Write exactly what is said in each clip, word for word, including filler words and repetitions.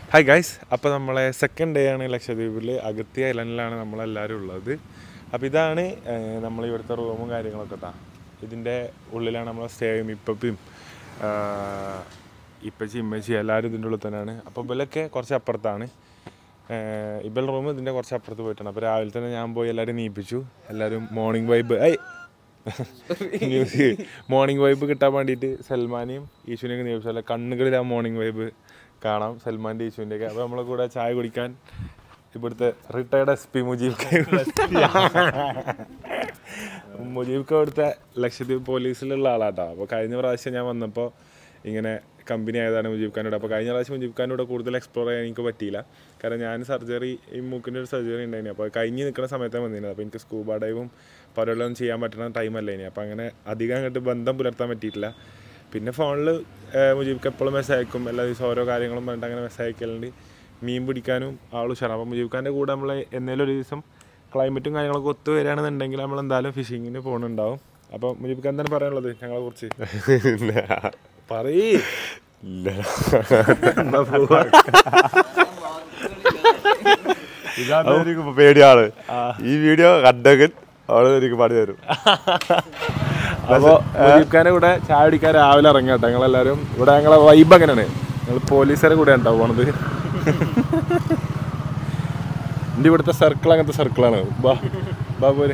Hi guys, അപ്പോൾ നമ്മളെ second day ആണ് ലക്ഷദ്വീപിൽ. അഗത്തി ഐലൻഡിലാണ് നമ്മളെല്ലാവരും ഉള്ളത്. അപ്പോൾ ഇതാണ് നമ്മൾ ഇവിടുത്തെ റൂമും കാര്യങ്ങളൊക്കെ. താ ഇതിൻ്റെ ഉള്ളിലാണ് നമ്മൾ സ്റ്റേ ചെയ്യും. ഇപ്പയും ഇപ്പച്ചി ഇമ്മച്ചി എല്ലാവരും ഇതിൻ്റെ ഉള്ളിൽ തന്നെയാണ്. അപ്പോൾ ഇവലൊക്കെ കുറച്ച് അപ്പുറത്താണ്. ഇബൽ റൂം ഇതിൻ്റെ കുറച്ച് അപ്പുറത്ത് പോയിട്ടാണ്. അപ്പോൾ രാവിലെ തന്നെ ഞാൻ പോയി എല്ലാവരും നീപ്പിച്ചു. എല്ലാവരും morning vibe I morning vibe കിട്ടാൻ വേണ്ടിയിട്ട് സൽമാനെയും ഈശുവിനെയൊക്കെ നീപ്പിച്ചു. അല്ല കണ്ണുകളിൽ ആ മോർണിംഗ് വൈബ് കാണാം, സൽമാൻ്റെ ഈശുവിൻ്റെയൊക്കെ. അപ്പോൾ നമ്മളെ കൂടെ ചായ കുടിക്കാൻ ഇവിടുത്തെ retired S P Mujeeb Mujeeb ഇവിടുത്തെ ലക്ഷദ്വീപ് പോലീസിലുള്ള ആളാട്ടോ. അപ്പോൾ കഴിഞ്ഞ പ്രാവശ്യം ഞാൻ വന്നപ്പോൾ ഇങ്ങനെ കമ്പനി ആയതാണ് മുജീബ് ഖാനോട്. അപ്പോൾ കഴിഞ്ഞ പ്രാവശ്യം മുജീബ് ഖാനോട് കൂടുതൽ എക്സ്പ്ലോർ ചെയ്യാൻ എനിക്ക് പറ്റിയില്ല. കാരണം ഞാൻ സർജറി ഈ മൂക്കിൻ്റെ ഒരു സർജറി ഉണ്ടായിരുന്നു. അപ്പോൾ കഴിഞ്ഞ് നിൽക്കുന്ന സമയത്താണ് വന്നിരുന്നത്. അപ്പോൾ എനിക്ക് സ്കൂബ ഡൈവും പലരെല്ലാം ചെയ്യാൻ പറ്റുന്ന ടൈമല്ല ഇനി. അപ്പോൾ അങ്ങനെ അധികം അങ്ങോട്ട് ബന്ധം പുലർത്താൻ പറ്റിയിട്ടില്ല. പിന്നെ ഫോണിൽ മുജീബ്ക്ക് എപ്പോഴും മെസ്സേജ് അയക്കും. എല്ലാ ദിവസവും ഓരോ കാര്യങ്ങളും പറഞ്ഞിട്ട് അങ്ങനെ മെസ്സേജ് അയക്കലുണ്ട്. മീൻ പിടിക്കാനും ആൾ ഉഷാറാണ്. അപ്പോൾ മുജീബ് ഖാൻ്റെ കൂടെ നമ്മൾ എന്നേലും ഒരു ദിവസം ക്ലൈമറ്റും കാര്യങ്ങളൊക്കെ ഒത്തു വരികയാണെന്നുണ്ടെങ്കിൽ നമ്മൾ എന്തായാലും ഫിഷിങ്ങിന് പോകുന്നുണ്ടാവും. അപ്പോൾ മുജീബ് ഖാൻ എന്താണ് പറയാനുള്ളത് ഞങ്ങളെ കുറിച്ച്? പറയേ ഇതാണ് പേടിയാണ്. ഈ വീഡിയോ കണ്ടെങ്കിൽ അവള് എനിക്ക് പാടി തരും. അപ്പോൾ മുജീബ് ഖാൻ്റെ കൂടെ ചായ കുടിക്കാൻ രാവിലെ ഇറങ്ങി കേട്ടോ ഞങ്ങളെല്ലാവരും. ഇവിടെ ഞങ്ങളെ വൈബ് അങ്ങനെയാണ്. ഞങ്ങൾ പോലീസുകാരെ കൂടെ ഉണ്ടാവും പോണത്. എൻ്റെ ഇവിടുത്തെ സർക്കിൾ അങ്ങനത്തെ സർക്കിളാണ്. ബാ ബാ പോരെ.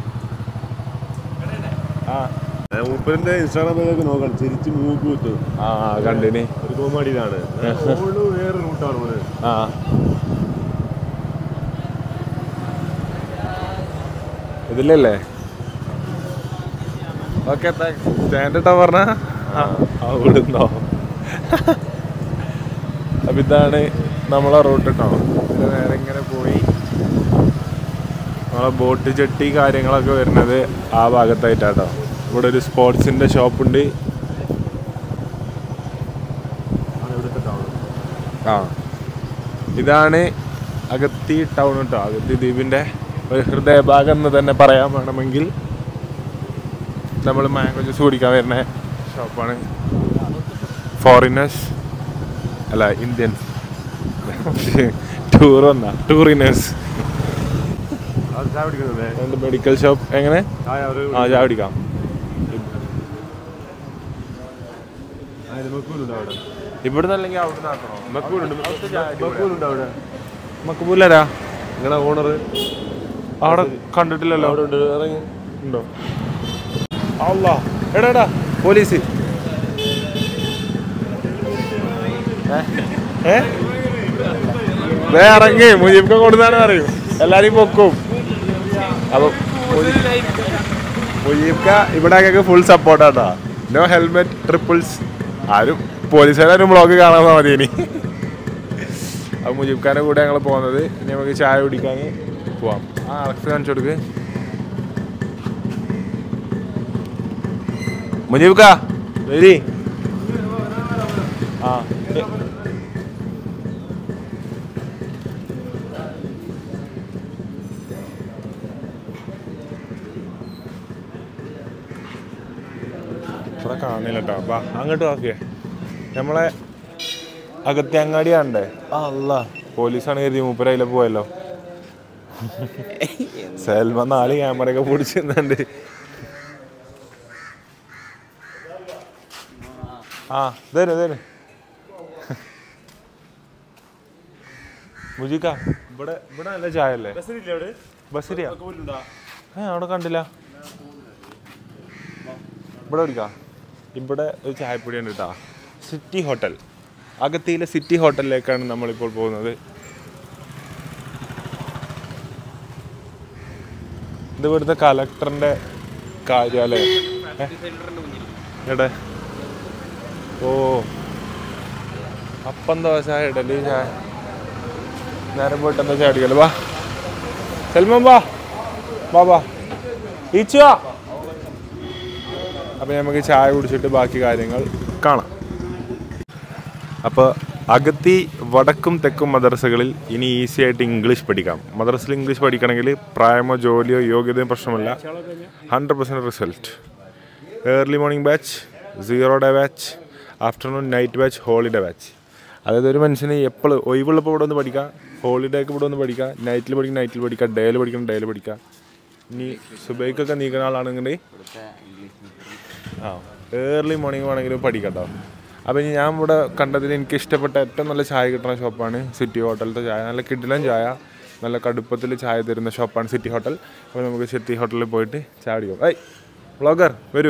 ആ മൂപ്പരിന്റെ ഇൻസ്റ്റാഗ്രാമിലൊക്കെ നോക്കണം. ചിരിച്ച് മൂക്ക് കുത്തും. ആ കണ്ടിനി ഒരു കോമഡിയിലാണ്. വേറെ റൂട്ടാണ്. ആ ഇതിലല്ലേ? ഓക്കെ സ്റ്റാൻഡേർഡാ പറഞ്ഞ അവിടുന്നോ. അപ്പം ഇതാണ് നമ്മളെ റൂട്ട് കേട്ടോ. ഇതിൽ നേരെ ഇങ്ങനെ പോയി നമ്മളെ ബോട്ട് ചെട്ടി കാര്യങ്ങളൊക്കെ വരുന്നത് ആ ഭാഗത്തായിട്ടാട്ടോ. ഇവിടെ ഒരു സ്പോർട്സിൻ്റെ ഷോപ്പുണ്ട്. ആ ഇതാണ് അഗത്തി ടൗൺ കേട്ടോ. അഗത്തി ദ്വീപിൻ്റെ ഒരു ഹൃദയഭാഗം എന്ന് തന്നെ പറയാൻ വേണമെങ്കിൽ. നമ്മൾ മാംഗോ ജ്യൂസ് കുടിക്കാൻ വരുന്ന ഷോപ്പാണ്. ഫോറിനേഴ്സ് അല്ല ഇന്ത്യൻസ് ടൂർ വന്ന ടൂറിനേഴ്സ്. മെഡിക്കൽ ഷോപ്പ് എങ്ങനെ ആ ചായ കുടിക്കാം. ഇവിടുന്ന് അല്ലെങ്കിൽ അവിടെ മക്ബൂലരാ നിങ്ങളെ ഓണർ അവിടെ കണ്ടിട്ടില്ലല്ലോ. ഇറങ്ങി ഉണ്ടോ? അല്ലാ എടാ എടാ പോലീസ്. ഏ വേ ഇറങ്ങി മുജീബ്ക്ക് കൊടുന്നാണ് പറയും. എല്ലാരും പൊക്കും. അപ്പൊ മുജീബ്ക്ക ഇവിടെ ഫുൾ സപ്പോർട്ടാട്ടാ. No helmet triples. ആരും പോലീസുകാരും വ്ളോഗ് കാണാൻ മതി ഇനി. അപ്പൊ മുജീബ് ഖാൻ്റെ കൂടെ ഞങ്ങൾ പോകുന്നത്. ഇനി നമുക്ക് ചായ കുടിക്കാൻ പോവാം. ആ അലക്സ് കാണിച്ചു കൊടുക്ക്. മുജീബ് ഖാ വരി. ആ ഇവിടെ കാണില്ല കേട്ടോ. വാ അങ്ങോട്ട് വാക്കിയേ. നമ്മളെ അകത്തെ അങ്ങാടി കാണണ്ടേ? ആ അല്ല പോലീസാണ് കരുതി മൂപ്പര അതിലെ പോയല്ലോ. സൽമ നാല് ക്യാമറയൊക്കെ പിടിച്ചിരുന്നുണ്ട്. ആ ഇതേനെ ഇതേനെ മുജിക്ക ഇവിടെ ഇവിടെ നല്ല ചായ അല്ലേ? ബസ്സിരിയാ ഏ അവിടെ കണ്ടില്ല. ഇവിടെ കുടിക്കാം. ഇവിടെ ഒരു ചായപ്പൊടി ഉണ്ട് കേട്ടോ. City hotel. അഗത്തിയിലെ സിറ്റി ഹോട്ടലിലേക്കാണ് നമ്മളിപ്പോൾ പോകുന്നത്. ഇത് ഇവിടുത്തെ കളക്ടറിൻ്റെ കാര്യാലയം. എവിടെ? ഓ അപ്പം ദോശ ഇഡലി ചായ. നേരം പോയിട്ട് എന്താ ചായ അടിക്കല്ലോ. വാ സൽമാൻ വാ വാ വാ ഈച്ചുവാ. അപ്പം നമുക്ക് ചായ കുടിച്ചിട്ട് ബാക്കി കാര്യങ്ങൾ കാണാം. അപ്പോൾ അഗത്തി വടക്കും തെക്കും മദ്രസകളിൽ ഇനി ഈസി ആയിട്ട് ഇംഗ്ലീഷ് പഠിക്കാം. മദ്രസയിൽ ഇംഗ്ലീഷ് പഠിക്കണമെങ്കിൽ പ്രായമോ ജോലിയോ യോഗ്യതയോ പ്രശ്നമല്ല. Hundred percent result. Early morning batch, zero day batch, afternoon night batch, holiday batch. അതായത് ഒരു മനുഷ്യന് എപ്പോഴും ഒഴിവുള്ളപ്പോൾ ഇവിടെ ഒന്ന് പഠിക്കാം, ഹോളിഡേക്ക് ഇവിടെ ഒന്ന് പഠിക്കാം, നൈറ്റിൽ പഠിക്കും നൈറ്റിൽ പഠിക്കാം, ഡേയിൽ പഠിക്കണം ഡേയിൽ പഠിക്കാം. ഇനി സുബൈക്കൊക്കെ നീക്കുന്ന ആളാണെന്നുണ്ടെങ്കിൽ ആ ഏർലി മോർണിംഗ് വേണമെങ്കിലും പഠിക്കാം കേട്ടോ. അപ്പോൾ ഇനി ഞാൻ ഇവിടെ കണ്ടതിൽ എനിക്ക് ഇഷ്ടപ്പെട്ട ഏറ്റവും നല്ല ചായ കിട്ടുന്ന ഷോപ്പാണ് സിറ്റി ഹോട്ടലിലത്തെ ചായ. നല്ല കിടിലൻ ചായ, നല്ല കടുപ്പത്തിൽ ചായ തരുന്ന ഷോപ്പാണ് സിറ്റി ഹോട്ടൽ. അപ്പോൾ നമുക്ക് സിറ്റി ഹോട്ടലിൽ പോയിട്ട് ചായ കുടിക്കാം. ഏയ് വ്ളോഗർ വരൂ.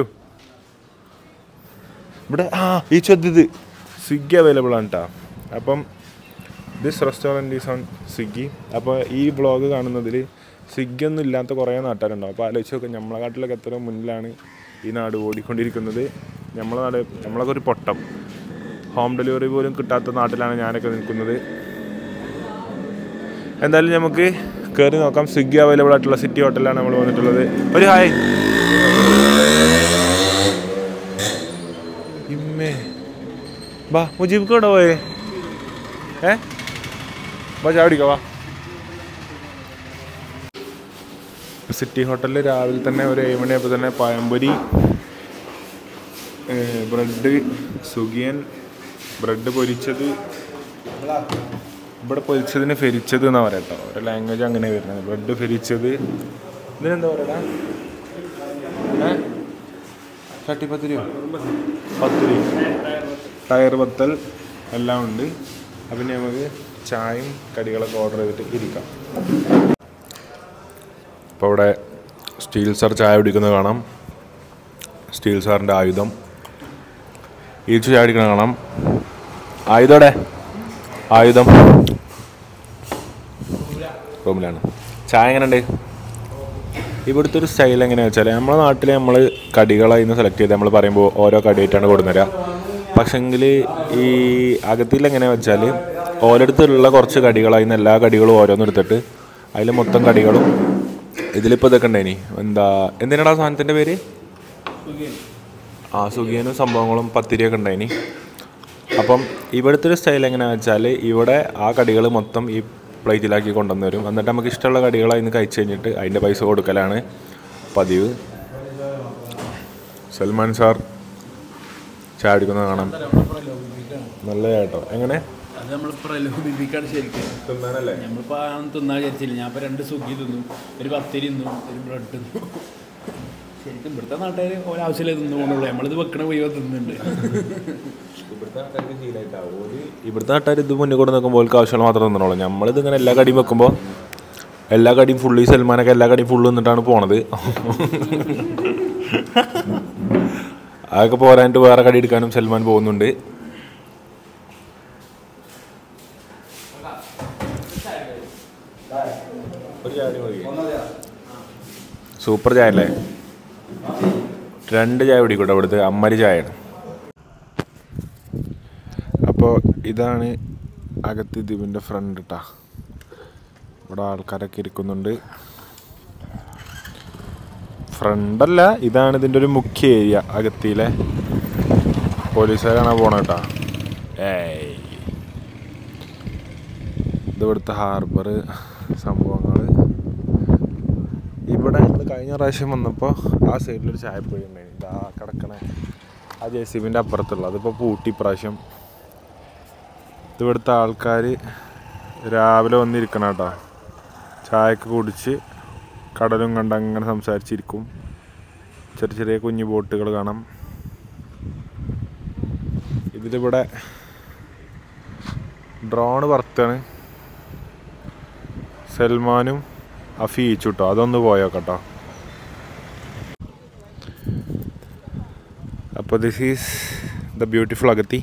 ഇവിടെ ആ ഈ ചോദ്യത് സ്വിഗ്ഗി അവൈലബിൾ ആണ് കേട്ടോ. അപ്പം this restaurant is on Swiggy. അപ്പോൾ ഈ വ്ളോഗ് കാണുന്നതിൽ സ്വിഗ്ഗി ഒന്നും ഇല്ലാത്ത കുറേ നാട്ടുകാരുണ്ടാവും. അപ്പോൾ ആലോചിച്ച് നോക്കാം നമ്മളെ നാട്ടിലൊക്കെ എത്ര മുന്നിലാണ് ഈ നാട് ഓടിക്കൊണ്ടിരിക്കുന്നത്. നമ്മളെ നാട് നമ്മളൊക്കെ ഒരു പൊട്ടം, ഹോം ഡെലിവറി പോലും കിട്ടാത്ത നാട്ടിലാണ് ഞാനൊക്കെ നിൽക്കുന്നത്. എന്തായാലും നമുക്ക് കയറി നോക്കാം. സ്വിഗ്ഗി അവൈലബിൾ ആയിട്ടുള്ള സിറ്റി ഹോട്ടലിലാണ് നമ്മൾ വന്നിട്ടുള്ളത്. ഒരു ഹായ്. ഇമ്മേ വാ മുജീബ് കൂടെ പോയേ. ഏ വാ ചാടിക്കോ വാ. സിറ്റി ഹോട്ടലിൽ രാവിലെ തന്നെ ഒരു ഏഴ് മണിയായപ്പോൾ തന്നെ പഴംപൊരി, ബ്രെഡ്, സുഗിയൻ, ബ്രെഡ് പൊരിച്ചത്, ഇവിടെ പൊരിച്ചതിന് ഫെരിച്ചത് എന്നാ പറയാം കേട്ടോ. ഒരു ലാംഗ്വേജ് അങ്ങനെ വരുന്നത്. ബ്രെഡ് ഫെരിച്ചത്, ഇതിനെന്താ പറയടാ, ഏ ചട്ടിപ്പത്ത് രൂപ പത്ത് രൂപ ടയർ പത്തൽ എല്ലാം ഉണ്ട്. അപ്പം നമുക്ക് ചായയും കടികളൊക്കെ ഓർഡർ ചെയ്തിട്ട് ഇരിക്കാം. അപ്പോൾ ഇവിടെ സ്റ്റീൽ സാർ ചായ കുടിക്കുന്നത് കാണാം. സ്റ്റീൽ സാറിൻ്റെ ആയുധം ഈച്ച് ചായ കുടിക്കുന്നത് കാണാം. ആയുധോടെ ആയുധം റൂമിലാണ്. ചായ എങ്ങനെയുണ്ട്? ഇവിടുത്തെ ഒരു സ്റ്റൈൽ എങ്ങനെയാണെന്ന് വെച്ചാൽ നമ്മളെ നാട്ടിൽ നമ്മൾ കടികളായി നിന്ന് സെലക്ട് ചെയ്ത് നമ്മൾ പറയുമ്പോൾ ഓരോ കടിയായിട്ടാണ് കൊടുന്നുതരിക. പക്ഷെങ്കിൽ ഈ അകത്തിൽ എങ്ങനെയാണെന്ന് വെച്ചാൽ ഓരോരുത്തരുള്ള കുറച്ച് കടികളായി നിന്ന് എല്ലാ കടികളും ഓരോന്നെടുത്തിട്ട് അതിൽ മൊത്തം കടികളും ഇതിലിപ്പോൾ ഇതൊക്കെ ഉണ്ടായിനി. എന്താ എന്തിനാടാ സാധനത്തിൻ്റെ പേര്? ആ സുഗിയനും സംഭവങ്ങളും പത്തിരിയൊക്കെ ഉണ്ടായിനി. അപ്പം ഇവിടുത്തെ ഒരു സ്റ്റൈൽ എങ്ങനെയാണെന്ന് വെച്ചാൽ ഇവിടെ ആ കടികൾ മൊത്തം ഈ പ്ലേറ്റിലാക്കി കൊണ്ടുവന്ന് വരും. എന്നിട്ട് നമുക്ക് ഇഷ്ടമുള്ള കടികൾ അതിന് കഴിച്ച് കഴിഞ്ഞിട്ട് അതിൻ്റെ പൈസ കൊടുക്കലാണ് പതിവ്. സൽമാൻ സാർ ചായ കുടിക്കുന്നത് കാണാം. നല്ല കേട്ടോ. എങ്ങനെ അത് നമ്മൾ പ്രലോഭിപ്പിക്കാണ് ശരിക്കും. തിന്നാനല്ലേ? നമ്മളിപ്പോൾ തിന്നാൻ വിചാരിച്ചില്ല. ഞാൻ ഇപ്പോൾ രണ്ട് സുഗി തിന്നു, ഒരു പത്തിരി തിന്നു, ഒരു ബ്രെഡ് തിന്നു. ശരിക്കും ഇവിടുത്തെ നാട്ടുകാർ ഒരാവശ്യമില്ല തിന്നുകൊണ്ടുള്ളൂ. നമ്മളിത് വെക്കണ പോയി തിന്നുന്നുണ്ട്. ഇവിടുത്തെ നാട്ടുകാർ ഇത് മുന്നിൽ കൂടെ നോക്കുമ്പോൾ ആവശ്യമുള്ള മാത്രം തിന്നണോളൂ. നമ്മളിത് ഇങ്ങനെ എല്ലാ കടിയും വെക്കുമ്പോൾ എല്ലാ കടിയും ഫുള്ള് ഈ സൽമാനൊക്കെ എല്ലാ കടിയും ഫുള്ള് നിന്നിട്ടാണ് പോണത്. അതൊക്കെ പോരായിട്ട് വേറെ കടി എടുക്കാനും സൽമാൻ പോകുന്നുണ്ട്. സൂപ്പർ ചായ അല്ലേ? രണ്ട് ചായ കുടിക്കൂട്ടെ ഇവിടുത്തെ അമ്മരി ചായയാണ്. അപ്പോൾ ഇതാണ് അകത്ത് ദ്വീപിൻ്റെ ഫ്രണ്ട് കേട്ടാ. ഇവിടെ ആൾക്കാരൊക്കെ ഇരിക്കുന്നുണ്ട്. ഫ്രണ്ടല്ല, ഇതാണ് ഇതിൻ്റെ ഒരു മുഖ്യ ഏരിയ. അകത്തിയിലെ പോലീസുകാരാണ് പോണ കേട്ടാ. ഏയ് ഇത് ഇവിടുത്തെ ഹാർബർ സംഭവങ്ങൾ. ഇവിടെ ഞങ്ങൾ കഴിഞ്ഞ പ്രാവശ്യം വന്നപ്പോൾ ആ സൈഡിലൊരു ചായപ്പൊടി ഉണ്ടായിരുന്നു. ഇതാ കിടക്കണേ ആ ജെ സി ബിൻ്റെ അപ്പുറത്തുള്ള. അതിപ്പോൾ പൂട്ടി പ്രാവശ്യം. ഇതിവിടുത്തെ ആൾക്കാർ രാവിലെ വന്നിരിക്കണം കേട്ടോ. ചായയൊക്കെ കുടിച്ച് കടലും കണ്ട് അങ്ങനെ സംസാരിച്ചിരിക്കും. ചെറിയ ചെറിയ കുഞ്ഞു ബോട്ടുകൾ കാണാം. ഇതിലിവിടെ ഡ്രോണ് പറത്താണ്. സൽമാനും അഫീച്ചു കേട്ടോ. അതൊന്ന് പോയോ കേട്ടോ. അപ്പോൾ this is the beautiful Agatti.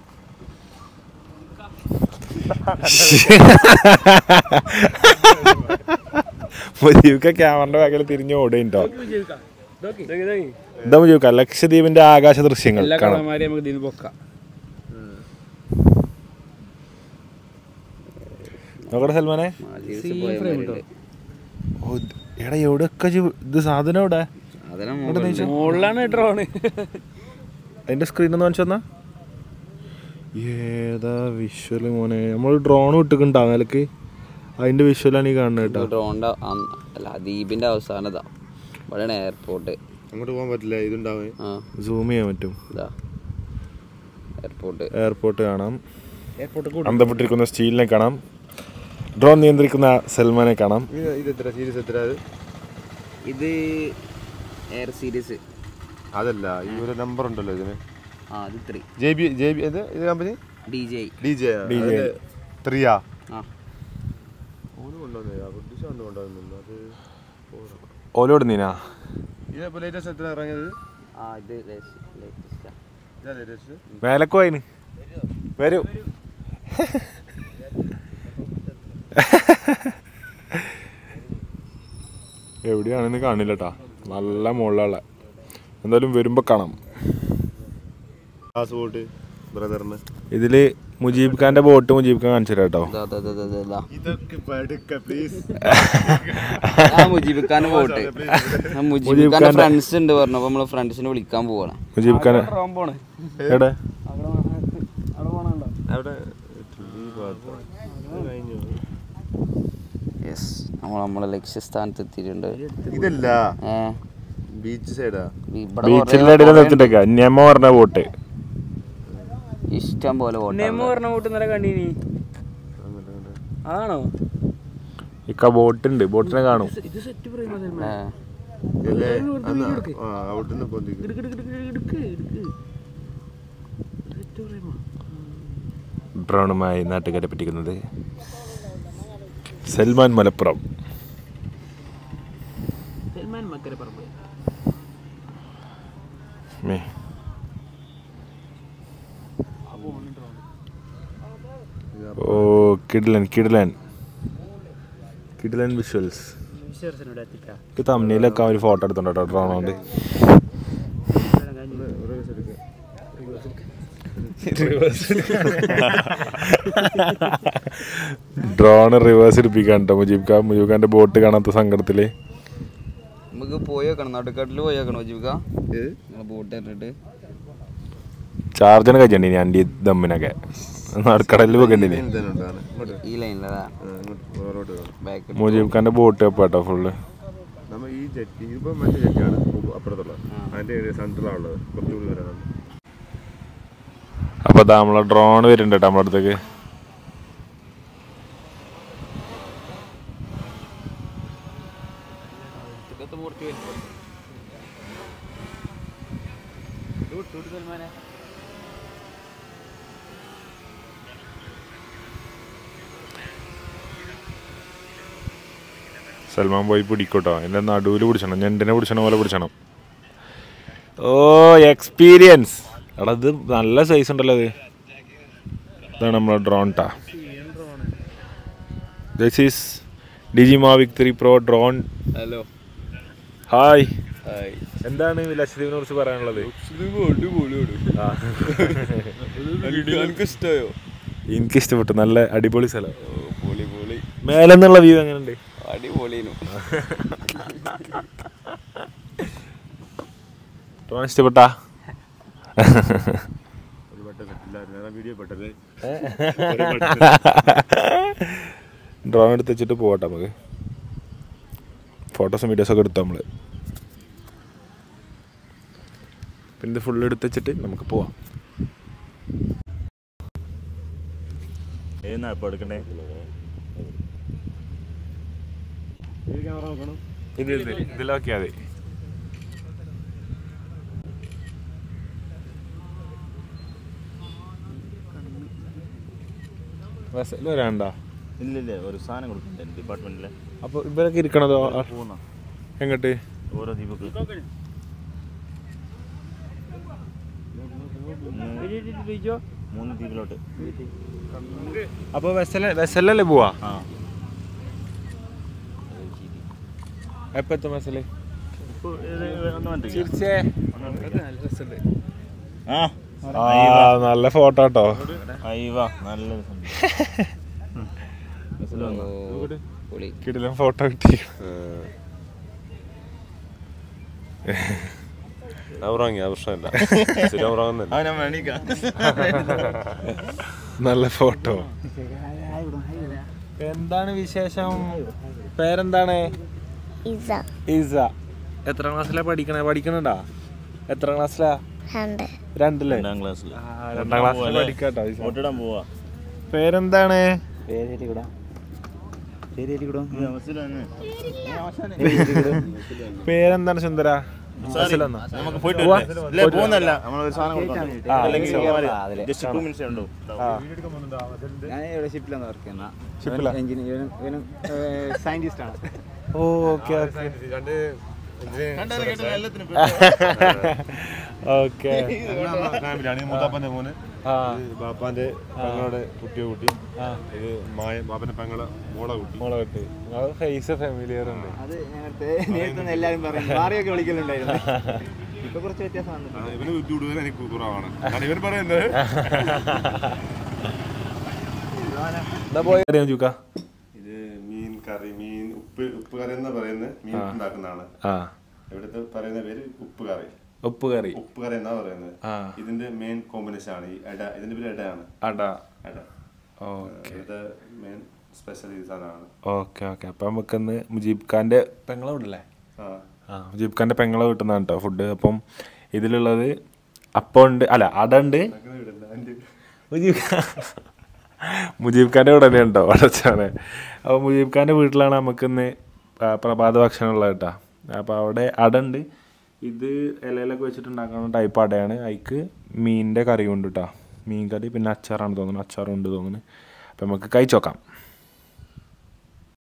Mujeeb ക്യാമറയുടെ ബാക്കിൽ തിരിഞ്ഞ് ഓടുകയുണ്ടോ? എന്താ മുജീബ് ലക്ഷദ്വീപിന്റെ ആകാശ ദൃശ്യങ്ങൾ കാണാം. നോക്കട്ടെ സൽമാനെ. എടാ എവിടെയൊക്കെ ഇത് സാധനം എവിടെ? അതിന്റെ സ്ക്രീൻ ഒന്ന് കാണിച്ചു തന്നാ. ഏതാ വിഷ്വല് മോനെ? നമ്മൾ ഡ്രോൺ വിട്ടിട്ടുണ്ടാ നിലക്ക്. അതിന്റെ വിഷ്വലാണ് ഈ കാണുന്നത് കേട്ടോ. ഡ്രോണിന്റെ ദ്വീപിന്റെ അവസാനതാ. ഇവിടെയാണ് എയർപോർട്ട്. അങ്ങോട്ട് പോകാൻ പറ്റില്ല. ഇതുണ്ടാവേ സൂം ചെയ്യാൻ പറ്റും. എയർപോർട്ട് എയർപോർട്ട് കാണാം. അന്തപ്പെട്ടിരിക്കുന്ന സ്റ്റീലിനെ കാണാം. ഡ്രോൺ നിയന്ത്രിക്കുന്ന സൽമാനെ കാണാം. ഇത് എയർ സീരീസ് അതല്ല, ഈ ഒരു നമ്പർ ഉണ്ടല്ലോ ഇതിന്. ആ അത് three J B J B ഇത് ഇത് company D J D J D J ത്രീയാ. ആ ഓന് കൊണ്ടുവന്നേ ബ്രിട്ടീഷ് കൊണ്ട് കൊണ്ടുവന്നു. അത് ഓലോട് നീനാ ഇതിപ്പോ ലേറ്റസ്റ്റ് എത്ര ഇറങ്ങിയത്? ആ ഇത് ലേറ്റസ്റ്റാ. ഇതാ ലേറ്റസ്റ്റ്. മേലക്കോ അതിന് വരൂ. എവിടെയാണെന്ന് കാണില്ല കേട്ടാ, നല്ല മുകളിലുള്ള. എന്തായാലും വരുമ്പോ കാണാം. പാസ്പോർട്ട് ബ്രദറിന് ഇതില് മുജീബ് ഖാന്റെ ബോട്ട് മുജീബ് ഖാൻ കാണിച്ചു തരാം കേട്ടോ. ഇതൊക്കെ പഠിക്ക പ്ലീസ്. മുജീബ് ഖാൻ പോട്ടെ. മുജീബ് ഖാന്റെ ഫ്രണ്ട്സ് ഉണ്ട് പറഞ്ഞു, അപ്പൊ നമ്മള് ഫ്രണ്ട്സിനെ വിളിക്കാൻ പോവാണ്. മുജീബ് ഖാൻ എവിടെ? അവിടെ യെസ്, നമ്മൾ നമ്മളെ ലക്ഷ്യസ്ഥാനത്ത് എത്തിയിട്ടുണ്ട്. ഇതല്ല ബീച്ച് സൈഡാ. ബീച്ചിന്റെ ഇടയിൽ നിർത്തിട്ടേക്ക നെമോ പറഞ്ഞ ബോട്ട്. ഇഷ്ടം പോലെ ആണോ? ഇക്ക ബോട്ട് ഉണ്ട്, ബോട്ടിനെ കാണും. ഡ്രോണുമായി നാട്ടുകാരെ പറ്റിക്കുന്നത് സൽമാൻ മലപ്പുറം. ഓ കിഡ്ലൻ കിഡ്ലൻ കിഡ്ലൻ വിഷ്വൽസ്. തമ്മിലൊക്കെ ഒരു ഫോട്ടോ എടുത്തോണ്ടോ ഡ്രോൺ കൊണ്ട്. ഡ്രോൺ റിവേഴ്സ് എടുപ്പിക്കാൻ കേട്ടോ മുജീബ് ഖാൻ. മുജീബ് ഖാന്റെ ബോട്ട് കാണാത്ത സങ്കടത്തില് നമുക്ക് പോയേക്കണം, നടുക്കാട്ടില് പോയേക്കണം മുജീബ് ഖാൻ ബോട്ട് ഇട്ടിട്ട്. ചാർജറിന് കഴിച്ചണ്ടി ഇനി അണ്ടി ദമ്മിനൊക്കെ നടുക്കടലിൽ പോകണ്ടിനി. ഈ ലൈനിലതാ മുജീബ് ഖാന്റെ ബോട്ട് കേട്ടോ ഫുള്ള്. ഈ ജെറ്റ് ഇതിപ്പോ മറ്റേ ജെറ്റാണ് അപ്പുറത്തുള്ള, അതിന്റെ സെൻട്രലാണുള്ളത്, കുറച്ചുകൂടി വരാനാണ്. അപ്പൊ അതാ നമ്മളെ ഡ്രോൺ വരുന്നുണ്ട് കേട്ടോ നമ്മുടെ അടുത്തേക്ക്. സൽമാൻ പോയി പിടിക്കോട്ടോ, എൻ്റെ നടുവിൽ പിടിച്ചണം, ഞണ്ടിനെ പിടിച്ചണ പോലെ പിടിച്ചണം. ഓ എക്സ്പീരിയൻസ് എടാ, ഇത് നല്ല സൈസ് ഉണ്ടല്ലോ. ഇത് ഇതാണ് നമ്മളെ ഡ്രോൺ ട്ടാ. This is DJI Mavic three pro drone. Hello hi. എന്താണ് ലക്ഷദ്വീപിനെ കുറിച്ച് പറയാനുള്ളത്? എനിക്ക് ഇഷ്ടപ്പെട്ടു, നല്ല അടിപൊളി സ്ഥലം. മേലെന്നുള്ള വ്യൂ എങ്ങനെയുണ്ട്? അടിപൊളിയാണ്. ഡ്രോൺ ഇഷ്ടപ്പെട്ടാ? ഡ്രോൺ എടുത്ത് വെച്ചിട്ട് പോകട്ടെ നമുക്ക്. ഫോട്ടോസും വീഡിയോസൊക്കെ എടുത്തു നമ്മള്. പിന്നെ ഇത് ഫുള്ള് എടുത്ത് വെച്ചിട്ട് നമുക്ക് പോവാം. ഇത് ഇതിലൊക്കെ അതെ. വരാണ്ടാ? ഇല്ലില്ല, ഒരു സാധനം കൊടുക്കുന്നുണ്ട് ഡിപ്പാർട്ട്മെന്റില്. അപ്പൊ ഇവരൊക്കെ ഇരിക്കണതോ എങ്ങോട്ട്? ഓരോ ദ്വീപ് മൂന്ന് ദ്വീപിലോട്ട്. അപ്പൊ വെസല വെസലല്ലേ പോവാ? എപ്പോ എത്തും വെസല്? നല്ല ഫോട്ടോ കേട്ടോ. കിടിലൻ ഫോട്ടോ കിട്ടി. നല്ല ഫോട്ടോ. എന്താണ് വിശേഷം? പേരെന്താണ്? ഇസ. എത്ര ക്ലാസ്സിലാ പഠിക്കണേ? പഠിക്കണണ്ടാ? എത്ര ക്ലാസ്സിലാ? രണ്ടില്ലേ? രണ്ടാം ക്ലാസ്സിൽ പഠിക്കാട്ടോ. പേരെന്താണ്? പേരെന്താണ് സുന്ദര? ഓക്കെ ഓക്കെ മൂത്താപ്പന്റെ മോന്, ബാപ്പാന്റെ പെങ്ങളുടെ കുട്ടിയെ കുട്ടി, ഇത് മായ ബാപ്പന്റെ പെങ്ങളെ മോളെ കുട്ടി. മോളെ കുട്ടി. അത് ഫേസ് ഫാമിലിയർ ഉണ്ട്. എല്ലാരും പറയും വിളിക്കലുണ്ടായിരുന്നു. ഇപ്പൊ കുറച്ച് വ്യത്യാസമാണ്. ഇവന് ബുദ്ധി കൂടുതൽ എനിക്ക് കുറവാണ്. ഇവൻ പറയുന്നത് ഇത് മീൻ കറി, മീൻ ഉപ്പ് ഉപ്പ് കറി എന്നാ പറയുന്നത്. മീൻ ഉണ്ടാക്കുന്നതാണ്. ഇവിടുത്തെ പറയുന്ന പേര് ഉപ്പ് കറി. ഉപ്പ് കറി ഉപ്പ് കറി എന്നാ പറയുന്നത്. ഇതിന്റെ മെയിൻ കോമ്പിനേഷൻ ആണ് ഈ അട. ഇതിന്റെ പേര് അടയാണ്. അട അട ഇത് മെയിൻ സ്പെഷ്യൽ സാധനമാണ്. Okay okay. അപ്പം നമുക്കിന്ന് മുജീബ് ഖാന്റെ പെങ്ങളെ വീട്ടില്ലേ? ആ മുജീബ് ഖാന്റെ പെങ്ങളെ വീട്ടുന്നതാണ് കേട്ടോ ഫുഡ്. അപ്പം ഇതിലുള്ളത് അപ്പം ഉണ്ട്, അല്ല അട ഉണ്ട്. മുജീബ് ഖാൻ മുജീബ് ഖാൻ്റെ വീട് തന്നെയാണ് കേട്ടോ അടച്ചാണ്. അപ്പോൾ മുജീബ് ഖാൻ്റെ വീട്ടിലാണ് നമുക്കിന്ന് പ്രഭാത ഭക്ഷണം ഉള്ളത് കേട്ടോ. അപ്പോൾ അവിടെ അട ഉണ്ട്. ഇത് ഇലയിലൊക്കെ വെച്ചിട്ടുണ്ടാക്കുന്ന ടൈപ്പ് അടയാണ്. അതിക്ക് മീനിൻ്റെ കറി ഉണ്ട് കേട്ടോ. മീൻ കറി പിന്നെ അച്ചാറാണ് തോന്നുന്നു. അച്ചാറുണ്ട് തോന്നുന്നു. അപ്പോൾ നമുക്ക് കഴിച്ച് നോക്കാം.